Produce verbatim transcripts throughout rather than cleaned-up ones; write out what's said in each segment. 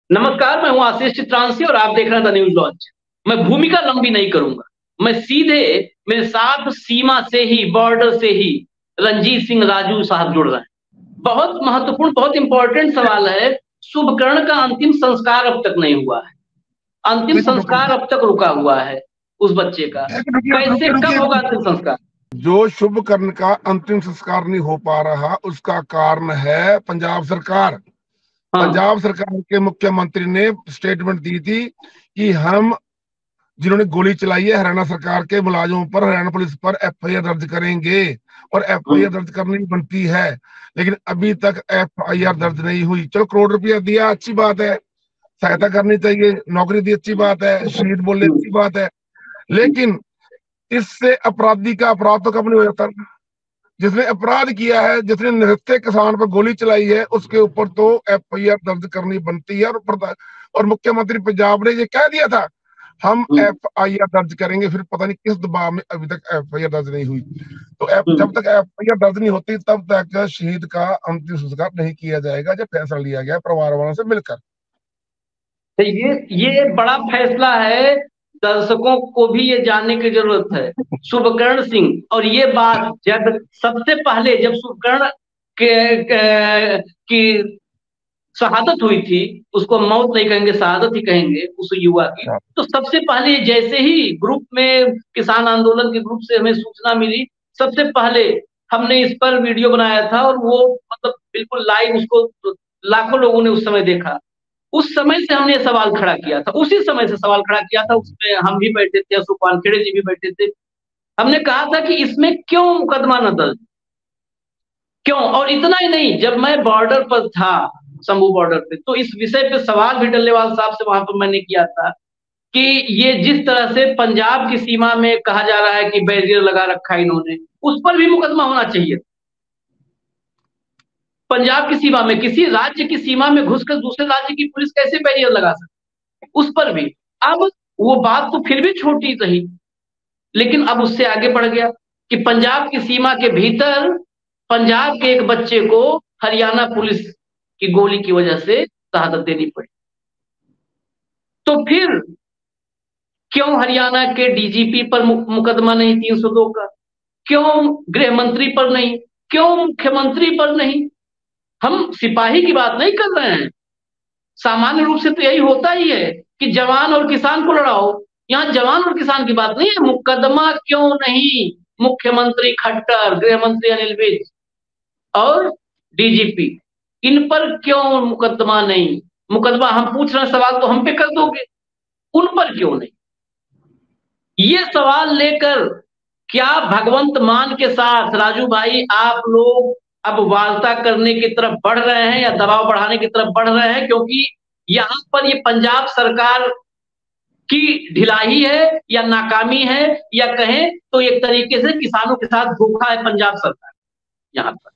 नमस्कार, मैं हूँ आशीष चित्रांशी और आप देख रहे हैं द न्यूज़ लॉन्च। मैं भूमिका लंबी नहीं करूँगा, मैं सीधे मेरे साथ सीमा से ही, बॉर्डर से ही रणजीत सिंह राजू साहब जुड़ रहे हैं। बहुत महत्वपूर्ण, बहुत इम्पोर्टेंट सवाल है। शुभकर्ण का अंतिम संस्कार अब तक नहीं हुआ है। अंतिम देखो देखो संस्कार अब तक रुका हुआ है उस बच्चे का। एक रुकिए कैसे, रुकिए कब रुकिए होगा अंतिम संस्कार? जो शुभकर्ण का अंतिम संस्कार नहीं हो पा रहा, उसका कारण है पंजाब सरकार। हाँ, पंजाब सरकार के मुख्यमंत्री ने स्टेटमेंट दी थी कि हम जिन्होंने गोली चलाई है हरियाणा सरकार के मुलाजिमों पर, हरियाणा पुलिस पर एफ आई आर दर्ज करेंगे और एफ आई आर दर्ज करनी बनती है, लेकिन अभी तक एफ आई आर दर्ज नहीं हुई। चलो, करोड़ रुपया दिया, अच्छी बात है, सहायता करनी चाहिए, नौकरी दी, अच्छी बात है, शहीद बोले, अच्छी बात है, लेकिन इससे अपराधी का अपराध तो कब नहीं हो जाता। जिसने अपराध किया है, जिसने निहत्थे किसान पर गोली चलाई है, उसके ऊपर तो एफ आई आर दर्ज करनी बनती है। और, और मुख्यमंत्री पंजाब ने ये कह दिया था हम एफ आई आर दर्ज करेंगे, फिर पता नहीं किस दबाव में अभी तक एफ आई आर दर्ज नहीं हुई। तो एफ, जब तक एफ आई आर दर्ज नहीं होती तब तक शहीद का अंतिम संस्कार नहीं किया जाएगा, जब फैसला लिया गया परिवार वालों से मिलकर। तो ये ये बड़ा फैसला है। दर्शकों को भी ये जानने की जरूरत है। शुभकर्ण सिंह, और ये बात जब सबसे पहले जब शुभकर्ण के, के की शहादत हुई थी, उसको मौत नहीं कहेंगे, शहादत ही कहेंगे उस युवा की। तो सबसे पहले जैसे ही ग्रुप में, किसान आंदोलन के ग्रुप से हमें सूचना मिली, सबसे पहले हमने इस पर वीडियो बनाया था और वो मतलब बिल्कुल लाइव उसको लाखों लोगों ने उस समय देखा। उस समय से हमने सवाल खड़ा किया था, उसी समय से सवाल खड़ा किया था। उसमें हम भी बैठे थे, अशोक वानखेड़े जी भी बैठे थे। हमने कहा था कि इसमें क्यों मुकदमा न दर्ज, क्यों? और इतना ही नहीं, जब मैं बॉर्डर पर था, शंभू बॉर्डर पे, तो इस विषय पे सवाल भी डल्लेवाल साहब से वहां पर मैंने किया था कि ये जिस तरह से पंजाब की सीमा में कहा जा रहा है कि बैरियर लगा रखा है इन्होंने, उस पर भी मुकदमा होना चाहिए। पंजाब की सीमा में, किसी राज्य की सीमा में घुसकर दूसरे राज्य की पुलिस कैसे बैरियर लगा सकती, उस पर भी। अब वो बात तो फिर भी छोटी रही, लेकिन अब उससे आगे बढ़ गया कि पंजाब की सीमा के भीतर पंजाब के एक बच्चे को हरियाणा पुलिस की गोली की वजह से शहादत देनी पड़ी। तो फिर क्यों हरियाणा के डी जी पी पर मुकदमा नहीं तीन सौ दो का? क्यों गृह मंत्री पर नहीं? क्यों मुख्यमंत्री पर नहीं? हम सिपाही की बात नहीं कर रहे हैं। सामान्य रूप से तो यही होता ही है कि जवान और किसान को लड़ाओ। यहाँ जवान और किसान की बात नहीं है। मुकदमा क्यों नहीं? मुख्यमंत्री खट्टर, गृह मंत्री अनिल विज और डी जी पी, इन पर क्यों मुकदमा नहीं? मुकदमा हम पूछ रहे हैं, सवाल तो हम पे कर दोगे, उन पर क्यों नहीं? ये सवाल लेकर क्या भगवंत मान के साथ राजू भाई आप लोग अब वार्ता करने की तरफ बढ़ रहे हैं या दबाव बढ़ाने की तरफ बढ़ रहे हैं? क्योंकि यहां पर ये पंजाब सरकार की ढिलाई है या नाकामी है, या कहें तो एक तरीके से किसानों के साथ धोखा है पंजाब सरकार यहाँ पर।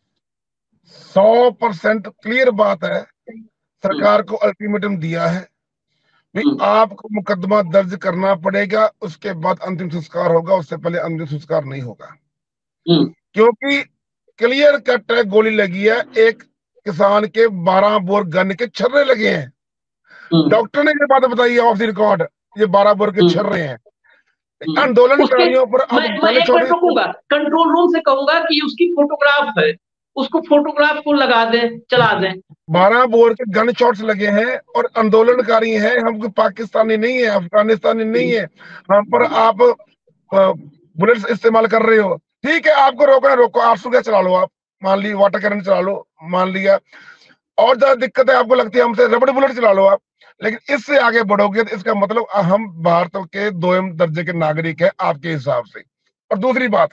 सौ परसेंट क्लियर बात है, सरकार को अल्टीमेटम दिया है भी आपको मुकदमा दर्ज करना पड़ेगा, उसके बाद अंतिम संस्कार होगा, उससे पहले अंतिम संस्कार नहीं होगा। क्योंकि क्लियर कट है, गोली लगी है, एक किसान के बारह बोर गन के छर्रे लगे हैं। डॉक्टर ने ये बात बताई है ऑफ द रिकॉर्ड, ये बारह बोर के छर्रे हैं। आंदोलनकारियों पर अब मैं, मैं एक मिनट रुकूंगा, कंट्रोल रूम से कहूंगा कि उसकी फोटोग्राफ है, उसको फोटोग्राफ को लगा दें, चला दें। बारह बोर के गन शॉट्स लगे हैं और आंदोलनकारी हैं, हम पाकिस्तानी नहीं है, अफगानिस्तानी नहीं है, हम पर आप बुलेट्स इस्तेमाल कर रहे हो, ठीक है, आपको रोकना रोको, आठ सौ गैस चला लो, आप मान ली वाटर कैनन चला लो, मान लिया, और ज्यादा दिक्कत है आपको लगती है हमसे, रबड़ बुलेट चला लो आप, लेकिन इससे आगे बढ़ोगे तो इसका मतलब हम भारत के दोयम दर्जे के नागरिक है आपके हिसाब से। और दूसरी बात,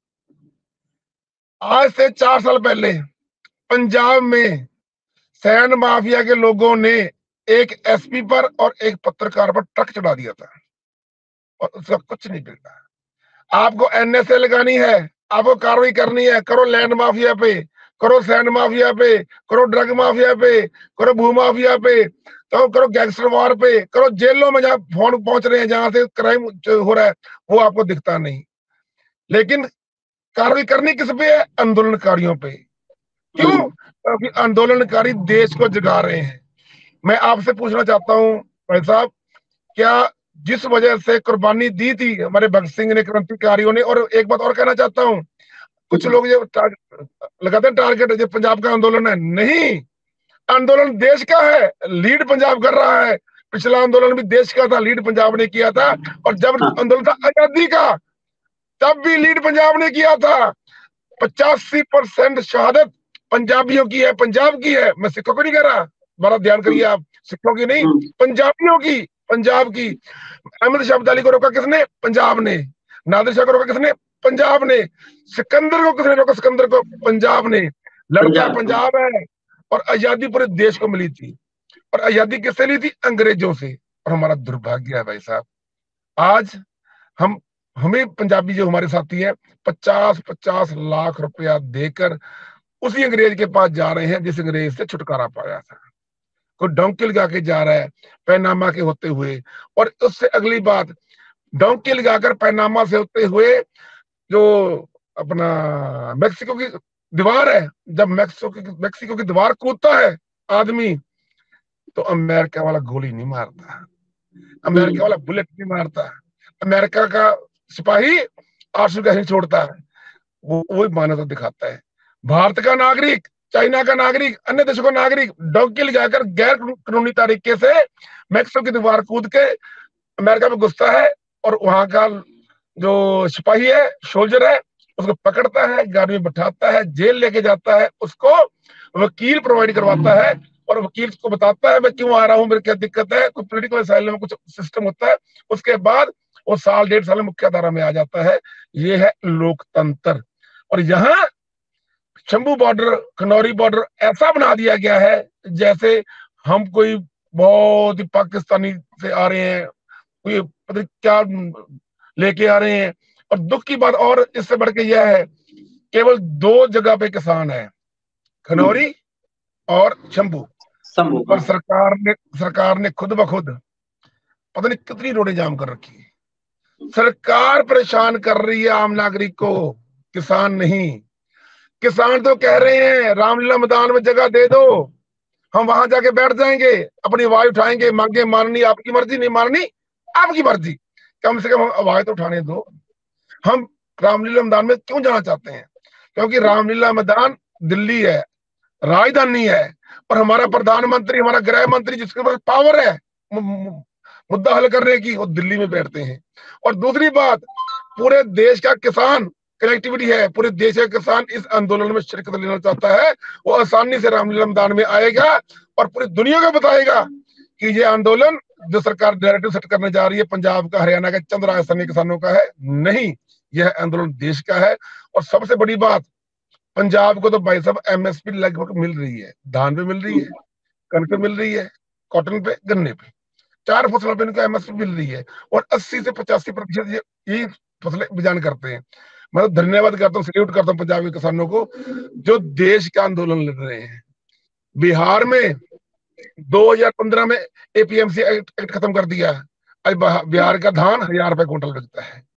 आज से चार साल पहले पंजाब में सैन माफिया के लोगों ने एक एस पी पर और एक पत्रकार पर ट्रक चढ़ा दिया था और उसका कुछ नहीं मिलता। आपको एन एस ए लगानी है, आपको कार्रवाई करनी है, करो लैंड माफिया पे, करो सैंड माफिया पे, करो ड्रग माफिया पे, करो भू माफिया पे, तो करो गैंगस्टर वार पे, करो जेलों में जहां फोन पहुंच रहे हैं, जहां से क्राइम हो रहा है, वो आपको दिखता नहीं। लेकिन कार्रवाई करनी किस पे है? आंदोलनकारियों पे। क्यों? क्योंकि आंदोलनकारी देश को जगा रहे हैं। मैं आपसे पूछना चाहता हूँ भाई साहब, क्या जिस वजह से कुर्बानी दी थी हमारे भगत सिंह ने, क्रांतिकारियों ने, और एक बात और कहना चाहता हूँ, कुछ लोग ये लगाते हैं टारगेट ये पंजाब का आंदोलन है, नहीं, आंदोलन देश का है, लीड पंजाब कर रहा है। पिछला आंदोलन भी देश का था, लीड पंजाब ने किया था, और जब आंदोलन था आजादी का तब भी लीड पंजाब ने किया था। पचासी परसेंट शहादत पंजाबियों की है, पंजाब की है। मैं सिखों को नहीं कह रहा, बड़ा ध्यान करिए आप, सिखों की नहीं, पंजाबियों की, पंजाब की। अहमद शाह अब्दाली को रोका किसने? पंजाब ने। नादिर शाह को रोका किसने? पंजाब ने। सिकंदर को किसने रोका? सिकंदर को पंजाब ने। लड़ता पंजाब है। और आजादी पूरे देश को मिली थी, और आजादी किससे ली थी? अंग्रेजों से। और हमारा दुर्भाग्य है भाई साहब, आज हम हमें पंजाबी जो हमारे साथी हैं पचास पचास लाख रुपया देकर उसी अंग्रेज के पास जा रहे हैं जिस अंग्रेज से छुटकारा पाया था। कोई डोंकी लगा के जा रहा है पैनामा के होते हुए, और उससे अगली बात, डोंकी लगाकर पैनामा से होते हुए जो अपना मेक्सिको की दीवार है, जब मेक्सिको की मेक्सिको की दीवार कूदता है आदमी, तो अमेरिका वाला गोली नहीं मारता, अमेरिका वाला बुलेट नहीं मारता, अमेरिका का सिपाही आंसू कैसे छोड़ता है, वो वही मानवता दिखाता है। भारत का नागरिक, चाइना का नागरिक, अन्य देशों का नागरिक डोंकी लगाकर गैर कानूनी तरीके से मेक्सिको की दीवार कूद के अमेरिका में घुसता है, और वहां का जो सिपाही है, सोल्जर है, उसको पकड़ता है, गाड़ी में बैठाता है, जेल लेके जाता है, उसको वकील प्रोवाइड करवाता है, और वकील को बताता है मैं क्यों आ रहा हूँ, मेरी क्या दिक्कत है, कोई पोलिटिकल असाइलम में कुछ सिस्टम होता है, उसके बाद वो साल डेढ़ साल में मुख्य धारा में आ जाता है। ये है लोकतंत्र। और यहाँ शंभू बॉर्डर, खनौरी बॉर्डर ऐसा बना दिया गया है जैसे हम कोई बहुत ही पाकिस्तानी से आ रहे हैं, कोई पता क्या लेके आ रहे हैं। और दुख की बात और इससे बढ़ के यह है, केवल दो जगह पे किसान है, खनौरी और शंभू, और सरकार ने सरकार ने खुद ब खुद पता नहीं कितनी रोडें जाम कर रखी है। सरकार परेशान कर रही है आम नागरिक को, किसान नहीं। किसान तो कह रहे हैं रामलीला मैदान में जगह दे दो, हम वहां जाके बैठ जाएंगे, अपनी आवाज उठाएंगे, मांगे मारनी आपकी मर्जी, नहीं मारनी आपकी मर्जी, कम से कम हम आवाज तो उठाने दो। हम रामलीला मैदान में क्यों जाना चाहते हैं? क्योंकि रामलीला मैदान दिल्ली है, राजधानी है, और हमारा प्रधानमंत्री, हमारा गृह मंत्री जिसके पास पावर है मुद्दा हल करने की, वो दिल्ली में बैठते हैं। और दूसरी बात, पूरे देश का किसान कनेक्टिविटी है, पूरे देश का किसान इस आंदोलन में शिरकत लेना चाहता है, वो आसानी से रामलीला मैदान में आएगा और पूरी दुनिया को बताएगा कि ये आंदोलन जो सरकार डायरेक्टिव सेट करने जा रही है पंजाब का, हरियाणा का, चंद राजस्थानी किसानों का है, नहीं, यह आंदोलन देश का है। और सबसे बड़ी बात, पंजाब को तो भाई साहब एमएसपी लगभग मिल रही है, धान पे मिल रही है, कनक पे मिल रही है, कॉटन पे, गन्ने पे, चार फसलों पे इनको एमएसपी मिल रही है, और अस्सी से पचासी प्रतिशत ये फसलें बिजान करते हैं। मैं तो धन्यवाद करता हूँ, सल्यूट करता हूँ पंजाब के किसानों को जो देश का आंदोलन लड़ रहे हैं। बिहार में दो हज़ार पंद्रह में एपीएमसी एक्ट, एक्ट खत्म कर दिया, अब बिहार का धान हजार रुपए क्विंटल बिकता है।